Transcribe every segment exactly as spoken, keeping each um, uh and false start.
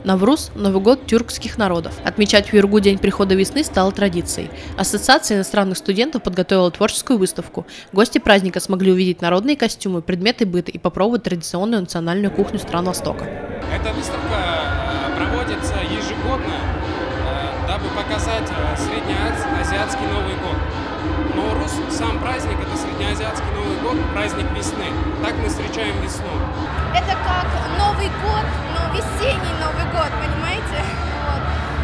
Навруз – Новый год тюркских народов. Отмечать в Юргу День прихода весны стало традицией. Ассоциация иностранных студентов подготовила творческую выставку. Гости праздника смогли увидеть народные костюмы, предметы быта и попробовать традиционную национальную кухню стран Востока. Эта выставка проводится ежегодно, дабы показать среднеазиатский Новый год. Навруз, сам праздник, это среднеазиатский Новый год, праздник весны. Так мы встречаем весну. Это как Новый год, но весенний Новый год, понимаете? Вот.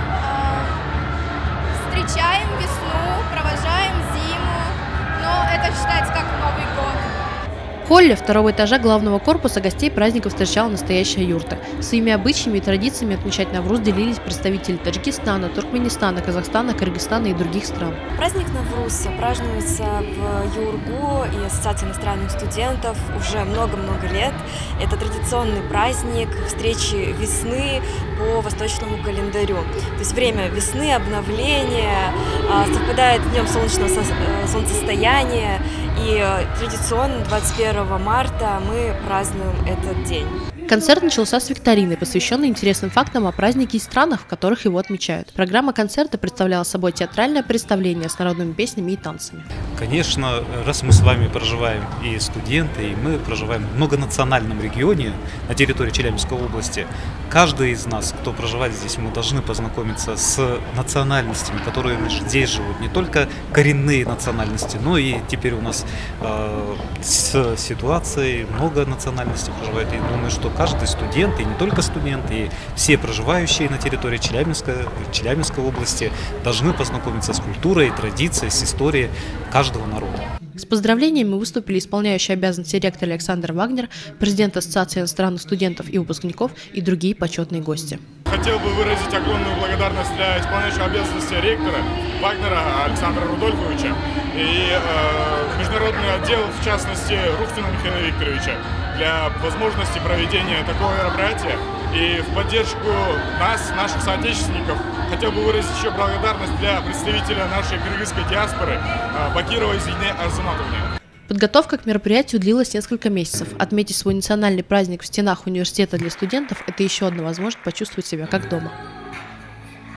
Встречаем весну, провожаем зиму, но это считается как Новый год. В холле второго этажа главного корпуса гостей праздника встречала настоящая юрта. Своими обычаями и традициями отмечать Навруз делились представители Таджикистана, Туркменистана, Казахстана, Кыргызстана и других стран. Праздник Навруз празднуется в Юргу и Ассоциации иностранных студентов уже много-много лет. Это традиционный праздник встречи весны по восточному календарю. То есть время весны, обновления, совпадает с днем солнечного солнцестояния. И традиционно двадцать первого марта мы празднуем этот день. Концерт начался с викторины, посвященной интересным фактам о празднике и странах, в которых его отмечают. Программа концерта представляла собой театральное представление с народными песнями и танцами. Конечно, раз мы с вами проживаем и студенты, и мы проживаем в многонациональном регионе на территории Челябинской области, каждый из нас, кто проживает здесь, мы должны познакомиться с национальностями, которые здесь живут. Не только коренные национальности, но и теперь у нас э, с ситуацией много национальностей проживает. И думаю, что каждый студент, и не только студент, и все проживающие на территории Челябинской, Челябинской области должны познакомиться с культурой, традицией, с историей каждого народа. С поздравлениями выступили исполняющий обязанности ректора Александр Вагнер, президент Ассоциации иностранных студентов и выпускников и другие почетные гости. Хотел бы выразить огромную благодарность для исполняющего обязанности ректора Вагнера Александра Рудольфовича и э, международный отдел, в частности, Рухтина Михаила Викторовича, для возможности проведения такого мероприятия. И в поддержку нас, наших соотечественников, хотел бы выразить еще благодарность для представителя нашей кыргызской диаспоры Бакировой Зине Арзаматовне. Подготовка к мероприятию длилась несколько месяцев. Отметить свой национальный праздник в стенах университета для студентов – это еще одна возможность почувствовать себя как дома.